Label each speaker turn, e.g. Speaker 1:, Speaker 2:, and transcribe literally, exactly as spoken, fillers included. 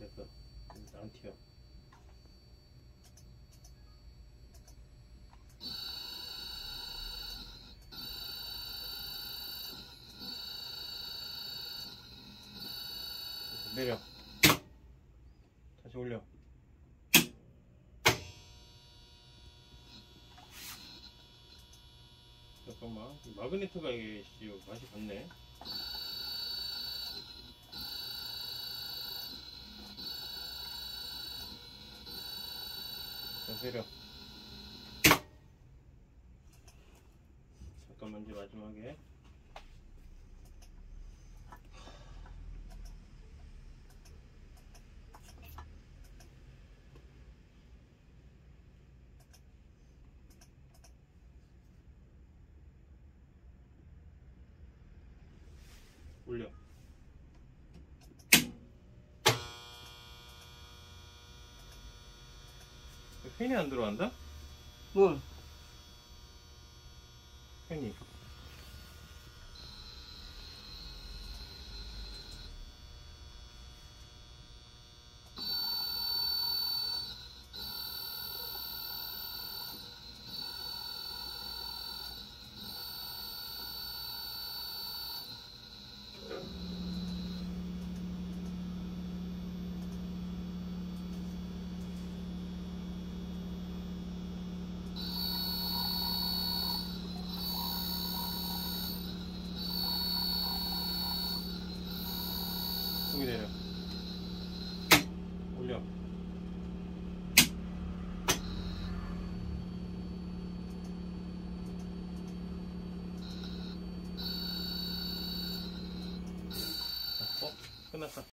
Speaker 1: 됐어. 안 튀어. 내려. 다시 올려. 잠깐만. 마그네트가 이게 맛이 같네. 자, 내려. 잠깐만, 이제 마지막에. 올려. 팬이 안 들어간다?
Speaker 2: 뭘?
Speaker 1: 팬이. 여기 내려. 올려. 어? 끝났어.